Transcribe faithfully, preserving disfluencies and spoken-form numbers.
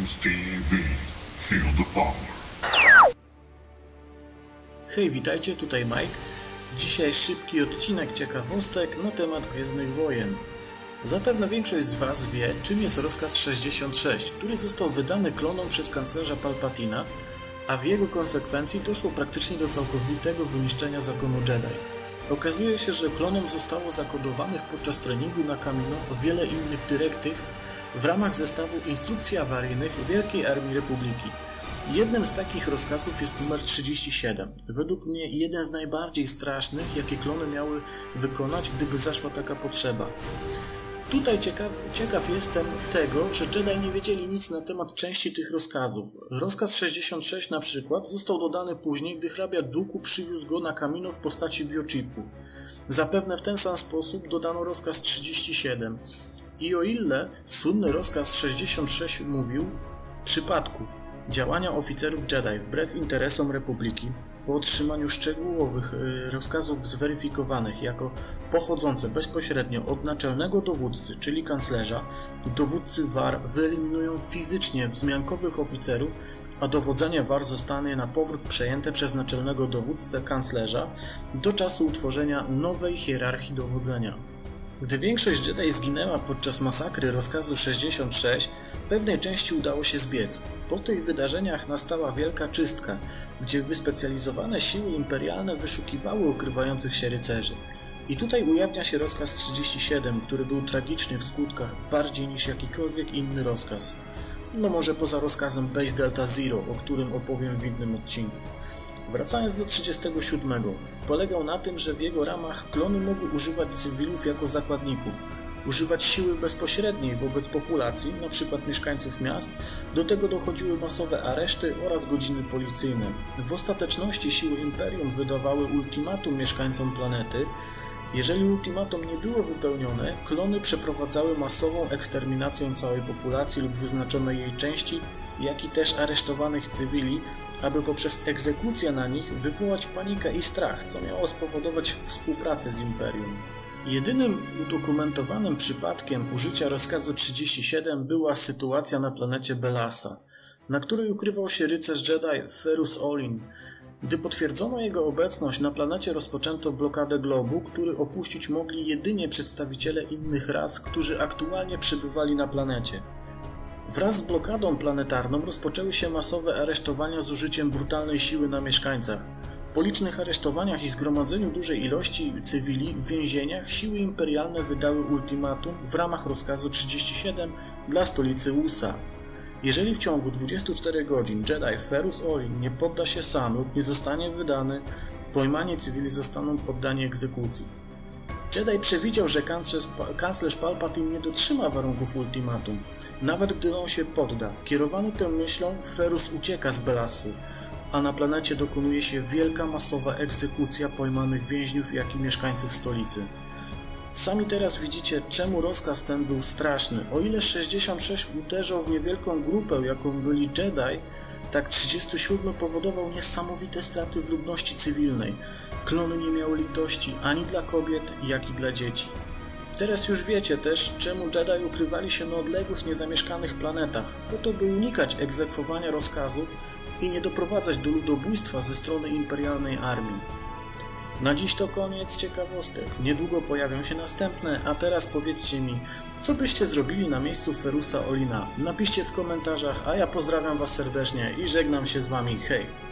Games T V. Feel the power. Hej, witajcie, tutaj Mike. Dzisiaj szybki odcinek ciekawostek na temat Gwiezdnych Wojen. Zapewne większość z Was wie, czym jest rozkaz sześćdziesiąt sześć, który został wydany klonom przez kanclerza Palpatina, a w jego konsekwencji doszło praktycznie do całkowitego wyniszczenia zakonu Jedi. Okazuje się, że klonom zostało zakodowanych podczas treningu na Kamino wiele innych dyrektyw w ramach zestawu instrukcji awaryjnych Wielkiej Armii Republiki. Jednym z takich rozkazów jest numer trzydzieści siedem. Według mnie jeden z najbardziej strasznych, jakie klony miały wykonać, gdyby zaszła taka potrzeba. Tutaj ciekaw, ciekaw jestem tego, że Jedi nie wiedzieli nic na temat części tych rozkazów. Rozkaz sześćdziesiąt sześć na przykład został dodany później, gdy hrabia Dooku przywiózł go na Kamino w postaci biochipu. Zapewne w ten sam sposób dodano rozkaz trzydzieści siedem. I o ile słynny rozkaz sześćdziesiąt sześć mówił, w przypadku działania oficerów Jedi wbrew interesom Republiki, po otrzymaniu szczegółowych rozkazów zweryfikowanych jako pochodzące bezpośrednio od naczelnego dowódcy, czyli kanclerza, dowódcy W A R wyeliminują fizycznie wzmiankowych oficerów, a dowodzenie W A R zostanie na powrót przejęte przez naczelnego dowódcę kanclerza do czasu utworzenia nowej hierarchii dowodzenia. Gdy większość Jedi zginęła podczas masakry rozkazu sześćdziesiąt sześć, pewnej części udało się zbiec. Po tych wydarzeniach nastała wielka czystka, gdzie wyspecjalizowane siły imperialne wyszukiwały ukrywających się rycerzy. I tutaj ujawnia się rozkaz trzydzieści siedem, który był tragiczny w skutkach bardziej niż jakikolwiek inny rozkaz. No może poza rozkazem Base Delta Zero, o którym opowiem w innym odcinku. Wracając do trzydziestego siódmego, polegał na tym, że w jego ramach klony mogły używać cywilów jako zakładników, używać siły bezpośredniej wobec populacji, np. mieszkańców miast, do tego dochodziły masowe areszty oraz godziny policyjne. W ostateczności siły Imperium wydawały ultimatum mieszkańcom planety. Jeżeli ultimatum nie było wypełnione, klony przeprowadzały masową eksterminację całej populacji lub wyznaczonej jej części, jak i też aresztowanych cywili, aby poprzez egzekucję na nich wywołać panikę i strach, co miało spowodować współpracę z Imperium. Jedynym udokumentowanym przypadkiem użycia rozkazu trzydzieści siedem była sytuacja na planecie Belasa, na której ukrywał się rycerz Jedi Ferus Olin. Gdy potwierdzono jego obecność, na planecie rozpoczęto blokadę globu, który opuścić mogli jedynie przedstawiciele innych ras, którzy aktualnie przebywali na planecie. Wraz z blokadą planetarną rozpoczęły się masowe aresztowania z użyciem brutalnej siły na mieszkańcach. Po licznych aresztowaniach i zgromadzeniu dużej ilości cywili w więzieniach siły imperialne wydały ultimatum w ramach rozkazu trzydzieści siedem dla stolicy U S A. Jeżeli w ciągu dwudziestu czterech godzin Jedi Ferus Olin nie podda się sam lub nie zostanie wydany, pojmani cywili zostaną poddani egzekucji. Jedi przewidział, że kanclerz, kanclerz Palpatine nie dotrzyma warunków ultimatum, nawet gdy on się podda. Kierowany tą myślą, Ferus ucieka z Belassy, a na planecie dokonuje się wielka masowa egzekucja pojmanych więźniów, jak i mieszkańców stolicy. Sami teraz widzicie, czemu rozkaz ten był straszny. O ile sześćdziesiąt sześć uderzał w niewielką grupę, jaką byli Jedi, tak trzydziesty siódmy powodował niesamowite straty w ludności cywilnej. Klony nie miały litości ani dla kobiet, jak i dla dzieci. Teraz już wiecie też, czemu Jedi ukrywali się na odległych, niezamieszkanych planetach, po to by unikać egzekwowania rozkazów i nie doprowadzać do ludobójstwa ze strony imperialnej armii. Na dziś to koniec ciekawostek. Niedługo pojawią się następne, a teraz powiedzcie mi, co byście zrobili na miejscu Ferusa Olina? Napiszcie w komentarzach, a ja pozdrawiam Was serdecznie i żegnam się z Wami. Hej!